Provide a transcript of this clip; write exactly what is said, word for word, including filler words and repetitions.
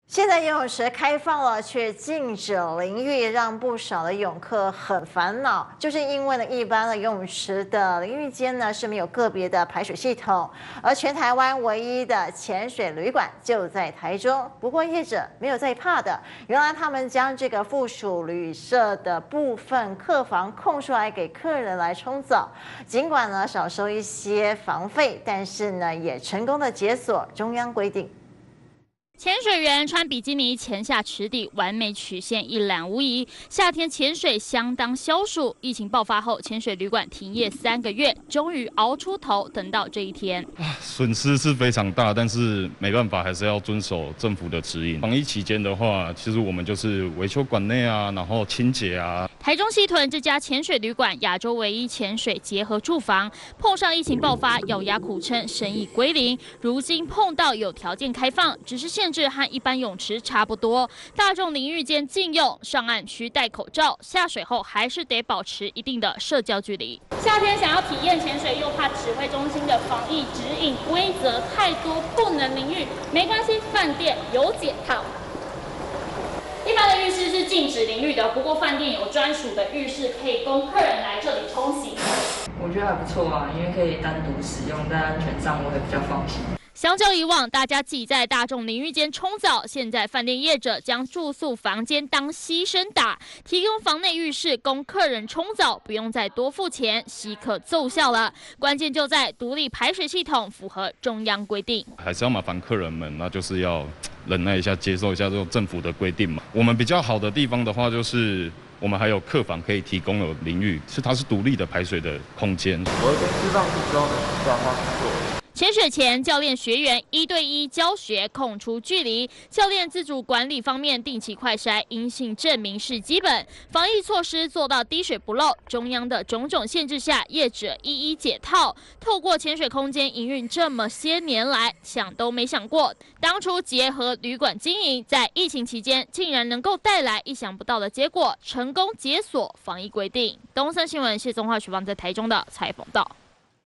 现在游泳池开放了，却禁止淋浴，让不少的泳客很烦恼。就是因为呢，一般的游泳池的淋浴间呢是没有个别的排水系统，而全台湾唯一的潜水旅馆就在台中。不过业者没有在怕的，原来他们将这个附属旅社的部分客房空出来给客人来冲澡，尽管呢少收一些房费，但是呢也成功的解锁中央规定。 潜水员穿比基尼潜下池底，完美曲线一览无遗。夏天潜水相当消暑。疫情爆发后，潜水旅馆停业三个月，终于熬出头，等到这一天。 损失是非常大，但是没办法，还是要遵守政府的指引。防疫期间的话，其实我们就是维修馆内啊，然后清洁啊。 台中西屯这家潜水旅馆，亚洲唯一潜水结合住房，碰上疫情爆发，咬牙苦撑，生意归零。如今碰到有条件开放，只是限 制和一般泳池差不多，大众淋浴间禁用，上岸需戴口罩，下水后还是得保持一定的社交距离。夏天想要体验潜水，又怕指挥中心的防疫指引规则太多，不能淋浴，没关系，饭店有解套。 一般的浴室是禁止淋浴的，不过饭店有专属的浴室，可以供客人来这里冲洗。 我觉得还不错啊，因为可以单独使用，在安全上我会比较放心。 相较以往，大家自己在大众淋浴间冲澡，现在饭店业者将住宿房间当牺牲打，提供房内浴室供客人冲澡，不用再多付钱，即可奏效了。关键就在独立排水系统符合中央规定， 还是要麻烦客人们，那就是要忍耐一下，接受一下这种政府的规定嘛。我们比较好的地方的话，就是我们还有客房可以提供有淋浴，是它是独立的排水的空间。 我会跟释放之后的状况做。 潜水前，教练学员一对一教学，空出距离。教练自主管理方面，定期快筛阴性证明是基本。防疫措施做到滴水不漏。中央的种种限制下，业者一一解套。透过潜水空间营运这么些年来，想都没想过，当初结合旅馆经营，在疫情期间竟然能够带来意想不到的结果，成功解锁防疫规定。东森新闻谢宗化取访在台中的采访到。